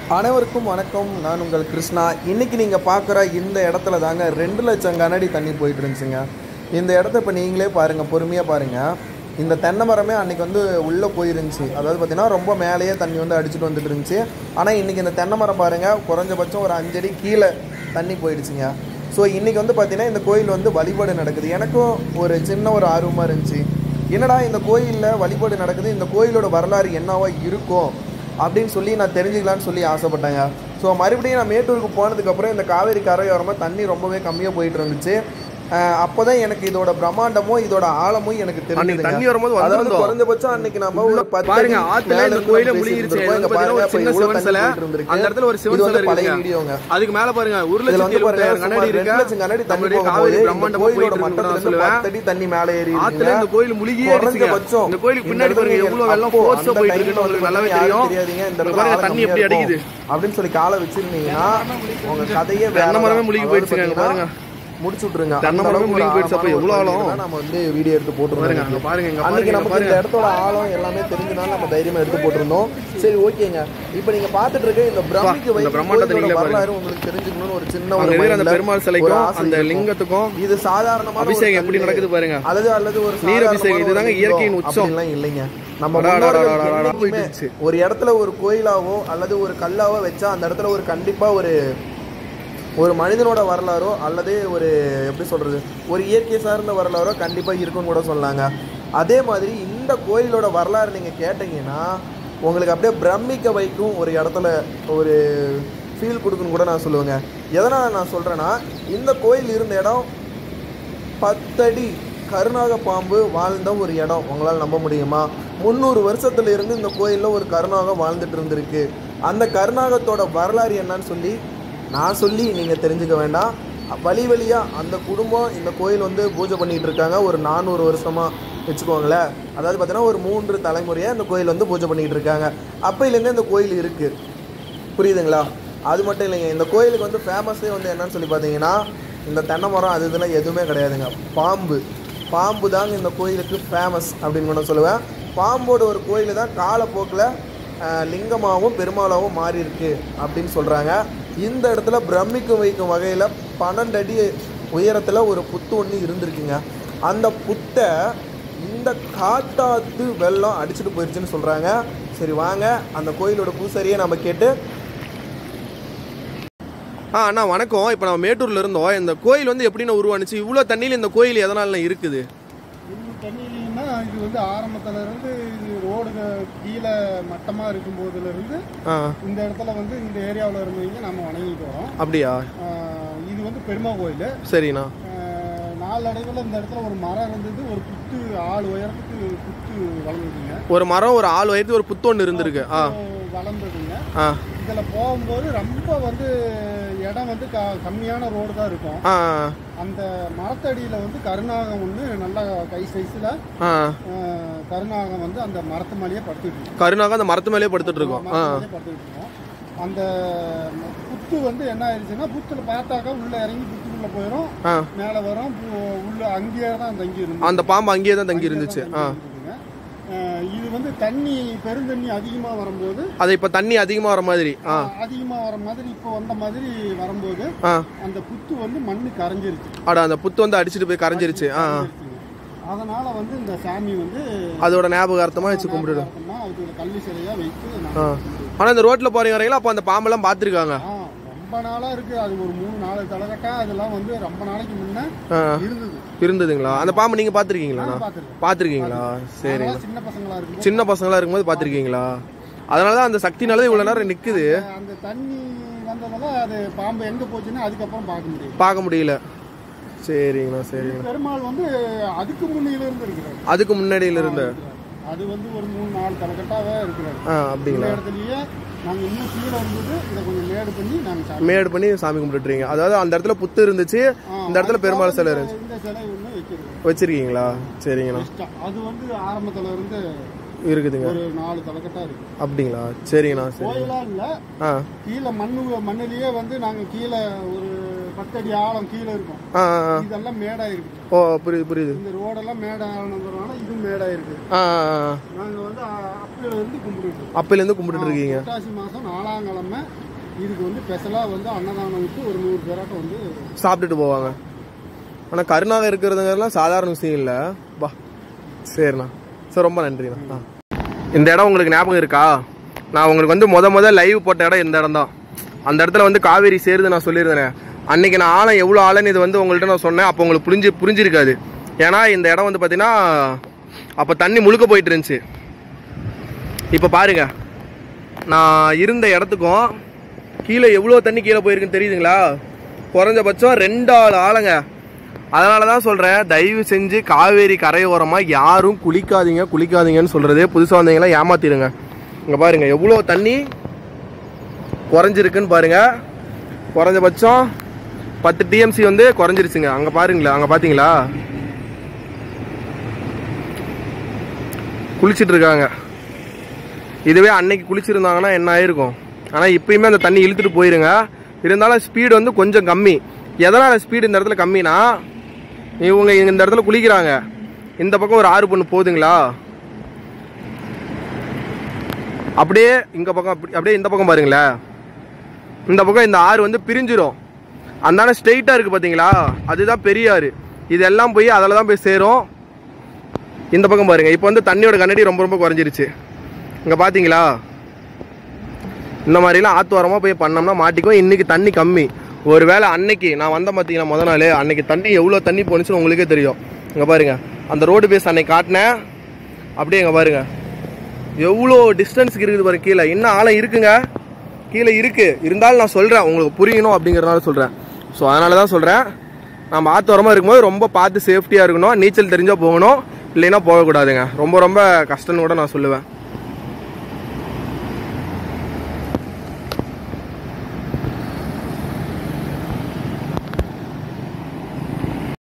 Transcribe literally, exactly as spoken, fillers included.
அனைவருக்கும் வணக்கம். நான் உங்கள் கிருஷ்ணா. இன்றைக்கி நீங்கள் பார்க்குற இந்த இடத்துல தாங்க ரெண்டு லட்சம் கனடி தண்ணி போயிட்டு இருந்துச்சுங்க. இந்த இடத்த இப்போ நீங்களே பாருங்கள், பொறுமையாக பாருங்கள். இந்த தென்னை மரமே அன்றைக்கி வந்து உள்ளே போயிருந்துச்சு. அதாவது பார்த்திங்கன்னா ரொம்ப மேலேயே தண்ணி வந்து அடிச்சுட்டு வந்துட்டு இருந்துச்சு. ஆனால் இன்றைக்கி இந்த தென்னை மரம் பாருங்கள், குறைஞ்சபட்சம் ஒரு அஞ்சடி கீழே தண்ணி போயிடுச்சுங்க. ஸோ இன்றைக்கி வந்து பார்த்திங்கன்னா இந்த கோயில் வந்து வழிபாடு நடக்குது. எனக்கும் ஒரு சின்ன ஒரு ஆர்வமாக இருந்துச்சு, என்னடா இந்த கோயிலில் வழிபாடு நடக்குது, இந்த கோயிலோட வரலாறு என்னவா இருக்கும் அப்படின்னு சொல்லி நான் தெரிஞ்சுக்கலான்னு சொல்லி ஆசைப்பட்டேங்க. ஸோ மறுபடியும் நான் மேட்டூருக்கு போனதுக்கப்புறம் இந்த காவேரி கரையோரமாக தண்ணி ரொம்பவே கம்மியாக போயிட்டு இருந்துச்சு. அப்போ தான் எனக்கு இதோட பிரம்மாண்டமும் இதோட ஆழமும் எனக்கு தெரிஞ்சது. தண்ணி வரும்போது அதாவது குறைஞ்சபட்சம் அன்னைக்கு நம்ம ஒரு பாருங்க ஆத்துல இந்த கோயில முழுகிருச்சு. இங்க பாருங்க சின்ன சிவன் சிலை, அந்த இடத்துல ஒரு சிவன் சிலை பழைய வீடியோங்க. அதுக்கு மேல பாருங்க ஒரு லட்சம் கனடி இருக்கு. கனடி தண்ணி காவேரி பிரம்மாண்டம் கோயிலோட மட்டத்துல இருந்து பத்து அடி தண்ணி மேலே ஏறி ஆத்துல இந்த கோயில் முழுகியே இருந்துச்சு. இந்த கோயிலுக்கு பின்னாடி பாருங்க எவ்வளவு வெள்ளம் ஃபோர்ஸா போயிட்டு இருக்குன்னு உங்களுக்கு நல்லாவே தெரியும். தெரியாதீங்க இந்த பாருங்க தண்ணி எப்படி அடிக்குது அப்படின்னு சொல்லி காலை வச்சிருந்தீங்கன்னா உங்க கதையே தென்னை மரமே முழுகி போயிடுச்சுங்க. பாருங்க முடிச்சு விட்டுருங்க. தென்னை மரமே முழுகி போயிடுச்சு. அப்ப எவ்வளவு ஆழம் நம்ம வந்து வீடியோ எடுத்து போட்டுருந்தோம். பாருங்க அன்னைக்கு நமக்கு இந்த இடத்தோட ஆழம் எல்லாமே தெரிஞ்சனால நம்ம தைரியமா எடுத்து போட்டிருந்தோம். சரி ஓகேங்க. இப்போ நீங்க பாத்துட்டு இருக்க இந்த பிரமிக்கு வைத்து வரலாறு உங்களுக்கு தெரிஞ்சுக்கணும்னு ஒரு சின்ன ஒரு அந்த பெருமாள் சிலைக்கும் அந்த லிங்கத்துக்கும் இது சாதாரணமான அபிஷேகம் எப்படி நடக்குது பாருங்க. அல்லது அல்லது ஒரு நீர் அபிஷேகம் இதுதாங்க இயற்கையின் உச்சம் எல்லாம் இல்லைங்க. நம்ம ஒரு இடத்துல ஒரு கோயிலாவோ அல்லது ஒரு கல்லாவோ வச்சா அந்த இடத்துல ஒரு கண்டிப்பா ஒரு ஒரு மனிதனோட வரலாறோ அல்லது ஒரு எப்படி சொல்கிறது ஒரு இயற்கை சார்ந்த வரலாறோ கண்டிப்பாக இருக்குன்னு கூட சொல்லாங்க. அதே மாதிரி இந்த கோயிலோட வரலாறு நீங்கள் கேட்டிங்கன்னா உங்களுக்கு அப்படியே பிரமிக்க வைக்கும் ஒரு இடத்துல ஒரு ஃபீல் கொடுக்குன்னு கூட நான் சொல்லுவேங்க. எதனால் நான் சொல்கிறேன்னா, இந்த கோயில் இருந்த இடம் பத்தடி கருநாக பாம்பு வாழ்ந்த ஒரு இடம். உங்களால் நம்ப முடியுமா? முந்நூறு வருஷத்துல இருந்து இந்த கோயிலில் ஒரு கருநாகம் வாழ்ந்துட்டு இருந்திருக்கு. அந்த கருநாகத்தோட வரலாறு என்னன்னு சொல்லி நான் சொல்லி நீங்கள் தெரிஞ்சுக்க வேண்டாம். வழி வழியாக அந்த குடும்பம் இந்த கோயில் வந்து பூஜை பண்ணிகிட்டு இருக்காங்க. ஒரு நானூறு வருஷமாக வச்சுக்கோங்களேன். அதாவது பார்த்தீங்கன்னா ஒரு மூன்று தலைமுறையாக இந்த கோயில் வந்து பூஜை பண்ணிகிட்டு இருக்காங்க. அப்போலேருந்தே இந்த கோயில் இருக்குது. புரியுதுங்களா? அது மட்டும் இல்லைங்க, இந்த கோயிலுக்கு வந்து ஃபேமஸே வந்து என்னன்னு சொல்லி பார்த்தீங்கன்னா இந்த தென்னை மரம் அது இதெல்லாம் எதுவுமே கிடையாதுங்க. பாம்பு பாம்பு தாங்க இந்த கோயிலுக்கு ஃபேமஸ் அப்படின்னு கூட சொல்லுவேன். பாம்போட ஒரு கோயில் தான் காலப்போக்கில் லிங்கமாகவும் பெருமாளாகவும் மாறி இருக்கு அப்படின்னு சொல்கிறாங்க. இந்த இடத்துல பிரமிக்க வைக்கும் வகையில் பன்னெண்டு அடி உயரத்தில் ஒரு புத்து ஒன்று இருந்திருக்குங்க. அந்த புத்தை இந்த காட்டாத்து வெள்ளம் அடிச்சுட்டு போயிடுச்சுன்னு சொல்கிறாங்க. சரி வாங்க அந்த கோயிலோட பூசாரியை நம்ம கேட்டு. ஆ அண்ணா வணக்கம். இப்போ நம்ம மேட்டூரில் இருந்தோம். இந்த கோயில் வந்து எப்படின்னு உருவானுச்சு? இவ்வளோ தண்ணியில் இந்த கோயில் எதனால இருக்குது? தண்ணியிலன்னா இது வந்து ஆரம்பத்துல இருந்து இது ரோடு கீழே மட்டமா இருக்கும் போதுல இருந்து இந்த இடத்துல வந்து இந்த ஏரியாவில் இருந்தவங்க நம்ம வணங்கிட்டு வரோம். அப்படியா? இது வந்து பெருமா கோயில். சரிண்ணா. நாளடைவில் இந்த இடத்துல ஒரு மரம் இருந்தது. ஒரு புத்து ஆள் உயரத்துக்கு புத்து வளர்ந்துதுங்க. ஒரு மரம் ஒரு ஆள் உயரத்துக்கு ஒரு புத்து ஒன்று இருந்திருக்கு. ஆ வளர்ந்ததுங்க. ஆ இதில் போகும்போது ரொம்ப வந்து இடம் வந்து க கம்மியான ரோடு தான் இருக்கும். அந்த மரத்தடியில் வந்து கருநாகம் ஒன்று நல்லா கை சைஸில் கருநாகம் வந்து அந்த மரத்து மேலேயே படுத்துட்டு இருக்கோம். கருநாகம் அந்த மரத்து மேலேயே படுத்துட்டு இருக்கோம். படுத்துட்டு இருக்கோம். அந்த புத்து வந்து என்ன ஆயிடுச்சுன்னா, புத்துல பார்த்தாக்கா உள்ள இறங்கி புத்துக்குள்ள போயிடும், மேலே வரும், உள்ள அங்கேயே தான் தங்கி இருந்துச்சு. அந்த பாம்பு அங்கேயே தான் தங்கி இருந்துச்சு. இது வந்து தண்ணி பெருந்தண்ணி அதிகமா வரும்போது அது இப்ப தண்ணி அதிகமா வர மாதிரி அதிகமா வர மாதிரி இப்போ வந்த மாதிரி வரும்போது அந்த புத்து வந்து மண்ணு கரைஞ்சிருச்சு. அட அந்த புத்து வந்து அடிச்சுட்டு போய் கரைஞ்சிருச்சு. அதனால வந்து இந்த சாமி வந்து அதோட ஞாபகார்த்தமா வச்சு கும்பிடுறோம். அதுக்கு கல்லு சிலையா வைத்து. ஆனா இந்த ரோட்ல போறீங்க வரையில அப்ப அந்த பாம்பெல்லாம் பாத்துருக்காங்க. ரொம்ப நாளா இருக்கு. அது ஒரு மூணு நாலு தலைகட்டா அதெல்லாம் வந்து ரொம்ப நாளைக்கு முன்ன இருந்தது. இருந்ததுங்களா? அந்த பாம்பு நீங்க பாத்திருக்கீங்களா? பாத்திருக்கீங்களா? சரி. சின்ன பசங்களா இருக்கு சின்ன பசங்களா இருக்கும்போது பாத்திருக்கீங்களா? அதனாலதான் அந்த சக்தினால இவ்வளவு நேரம் நிக்குது. அந்த தண்ணி வந்ததால அது பாம்பு எங்க போச்சுன்னா அதுக்கப்புறம் பார்க்க முடியல பார்க்க முடியல. சரிங்கண்ணா சரிங்க. பெருமாள் வந்து அதுக்கு முன்னில இருந்து இருக்கிறார். அதுக்கு முன்னாடியில இருந்து அது வந்து ஒரு மூணு நாலு தலைகட்டாவே இருக்கிறாரு. அப்படிங்களா? இடத்துலயே நாங்க இன்னும் கீழே இருந்தது இதை கொஞ்சம் மேடு பண்ணி நாங்க மேடு பண்ணி சாமி கும்பிட்டுறீங்க. அதாவது அந்த இடத்துல புத்து இருந்துச்சு, இந்த இடத்துல பெருமாள் சிலை இருந்துச்சு. இந்த சிலை ஒண்ணு வைக்கிறோம். வச்சிருக்கீங்களா? சரிங்கண்ணா. அது வந்து ஆரம்பத்துல இருந்து இருக்குதுங்க. ஒரு நாலு தலைக்கட்டா இருக்கு. அப்படிங்களா? சரிங்கண்ணா. சரி. கோயிலா இல்ல, கீழே மண்ணு மண்ணிலேயே வந்து நாங்க கீழே ஒரு பத்தடி ஆழம் கீழே இருக்கும். இதெல்லாம் மேடாயிருக்கு. ஓ புரியுது புரியுது. இந்த ரோடெல்லாம் மேடானதுனால இதுவும் மேடாயிருக்கு. நாங்கள் வந்து அப்பையிலேருந்து கும்பிட்டு அப்பையிலேருந்து கும்பிட்டு இருக்கீங்க. புரட்டாசி மாதம் நாலாம் கிழமை இதுக்கு வந்து ஸ்பெஷலாக வந்து அன்னதானம் விட்டு ஒரு நூறு பேராட்டம் வந்து சாப்பிட்டுட்டு போவாங்க. ஆனால் கருணாக இருக்கிறதுங்கிறதுலாம் சாதாரண விஷயம் இல்லை. பா சரிண்ணா. சார் ரொம்ப நன்றிண்ணா. இந்த இடம் உங்களுக்கு ஞாபகம் இருக்கா? நான் உங்களுக்கு வந்து முத முத லைவ் போட்ட இடம் இந்த இடம் தான். அந்த இடத்துல வந்து காவேரி சேருது நான் சொல்லியிருந்தேன். அன்னைக்கு நான் ஆழம் எவ்வளோ ஆழன்னு இது வந்து உங்கள்கிட்ட நான் சொன்னேன். அப்போ உங்களுக்கு புரிஞ்சு புரிஞ்சிருக்காது. ஏன்னா இந்த இடம் வந்து பார்த்தீங்கன்னா அப்போ தண்ணி முழுக்க போயிட்டு இருந்துச்சு. இப்போ பாருங்க, நான் இருந்த இடத்துக்கும் கீழே எவ்வளோ தண்ணி கீழே போயிருக்குன்னு தெரியுதுங்களா? குறைஞ்சபட்சம் ரெண்டு ஆள் ஆளுங்க. அதனால தான் சொல்கிறேன், தயவு செஞ்சு காவேரி கரையோரமாக யாரும் குளிக்காதீங்க குளிக்காதீங்கன்னு சொல்கிறதே புதுசாக வந்தீங்களா ஏமாத்திடுங்க. இங்கே பாருங்கள் எவ்வளோ தண்ணி குறைஞ்சிருக்குன்னு பாருங்கள். குறைஞ்சபட்சம் பத்து டிஎம்சி வந்து குறைஞ்சிருச்சுங்க. அங்கே பாருங்களா, அங்கே பார்த்தீங்களா குளிச்சுட்டு இருக்காங்க. இதுவே அன்னைக்கு குளிச்சிருந்தாங்கன்னா என்ன ஆயிருக்கும்? ஆனால் இப்பயுமே அந்த தண்ணி இழுத்துட்டு போயிருங்க. இருந்தாலும் ஸ்பீடு வந்து கொஞ்சம் கம்மி. எதனால் ஸ்பீடு இந்த இடத்துல கம்மினா, இவங்க இந்த இடத்துல குளிக்கிறாங்க. இந்த பக்கம் ஒரு ஆறு பொண்ணு போகுதுங்களா, அப்படியே இங்கே பக்கம் அப்படி அப்படியே இந்த பக்கம் பாருங்களேன். இந்த பக்கம் இந்த ஆறு வந்து பிரிஞ்சிடும். அந்தான ஸ்ட்ரெயிட்டாக இருக்குது பார்த்தீங்களா, அதுதான் பெரிய ஆறு. இதெல்லாம் போய் அதில் தான் போய் சேரும். இந்த பக்கம் பாருங்கள், இப்போ வந்து தண்ணியோட கண்ணடி ரொம்ப ரொம்ப குறைஞ்சிருச்சு. இங்கே பார்த்தீங்களா, இந்த மாதிரிலாம் ஆத்துவாரமாக போய் பண்ணோம்னா மாட்டிக்கும். இன்றைக்கி தண்ணி கம்மி. ஒரு வேளை அன்னைக்கு நான் வந்த பார்த்தீங்கன்னா முத நாள் அன்னைக்கு தண்ணி எவ்வளோ தண்ணி போணுச்சுன்னு உங்களுக்கே தெரியும். இங்கே பாருங்கள், அந்த ரோடு பேஸ் அன்னைக்கு காட்டினேன். அப்படியே இங்கே பாருங்கள் எவ்வளோ டிஸ்டன்ஸுக்கு இருக்குது பாருங்க. கீழே இன்னும் ஆழம் இருக்குங்க, கீழே இருக்குது. இருந்தாலும் நான் சொல்கிறேன் உங்களுக்கு புரியணும் அப்படிங்கிறனால சொல்கிறேன். ஸோ அதனால தான் சொல்கிறேன், நம்ம ஆத்தோரமாக இருக்கும்போது ரொம்ப பார்த்து சேஃப்டியாக இருக்கணும். நீச்சல் தெரிஞ்சால் போகணும், இல்லைன்னா போகக்கூடாதுங்க. ரொம்ப ரொம்ப கஷ்டம்னு கூட நான் சொல்லுவேன்.